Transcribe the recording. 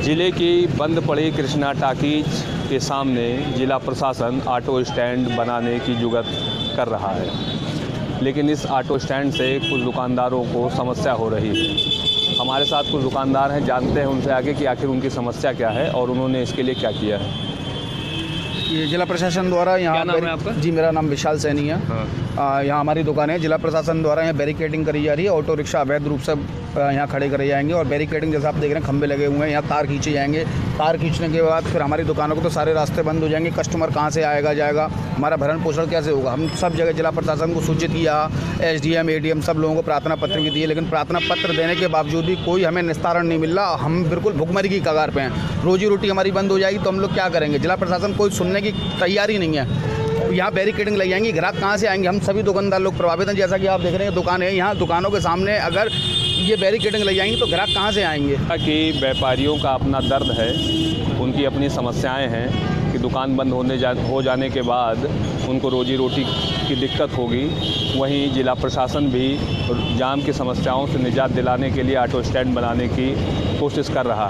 जिले की बंद पड़ी कृष्णा टाकीज के सामने जिला प्रशासन ऑटो स्टैंड बनाने की जुगत कर रहा है, लेकिन इस ऑटो स्टैंड से कुछ दुकानदारों को समस्या हो रही है। हमारे साथ कुछ दुकानदार हैं, जानते हैं उनसे आगे कि आखिर उनकी समस्या क्या है और उन्होंने इसके लिए क्या किया है। ये जिला प्रशासन द्वारा यहाँ, क्या नाम है आपका? जी, मेरा नाम विशाल सैनी है। हाँ। यहाँ हमारी दुकान है। जिला प्रशासन द्वारा यहाँ बैरिकेडिंग करी जा रही है। ऑटो रिक्शा अवैध रूप से यहाँ खड़े करे जाएंगे और बैरिकेडिंग जैसा आप देख रहे हैं, खंभे लगे हुए हैं, यहाँ तार खींचे जाएंगे। तार खींचने के बाद फिर हमारी दुकानों को तो सारे रास्ते बंद हो जाएंगे। कस्टमर कहाँ से आएगा जाएगा, हमारा भरण पोषण कैसे होगा। हम सब जगह जिला प्रशासन को सूचित किया, SDM ADM सब लोगों को प्रार्थना पत्र भी दिए, लेकिन प्रार्थना पत्र देने के बावजूद भी कोई हमें निस्तारण नहीं मिल रहा। हम बिल्कुल भुखमरी की कगार पे हैं। रोजी रोटी हमारी बंद हो जाएगी तो हम लोग क्या करेंगे। जिला प्रशासन कोई सुनने की तैयारी नहीं है। यहाँ बैरिकेडिंग लग जाएंगी, ग्राहक कहाँ से आएंगे। हम सभी दुकानदार लोग प्रभावित हैं। जैसा कि आप देख रहे हैं दुकान है, यहाँ दुकानों के सामने अगर ये बैरिकेडिंग लग जाएंगी तो ग्राहक कहाँ से आएंगे। कि व्यापारियों का अपना दर्द है, उनकी अपनी समस्याएं हैं कि दुकान बंद हो जाने के बाद उनको रोजी रोटी की दिक्कत होगी। वहीं जिला प्रशासन भी जाम की समस्याओं से निजात दिलाने के लिए ऑटो स्टैंड बनाने की कोशिश कर रहा है।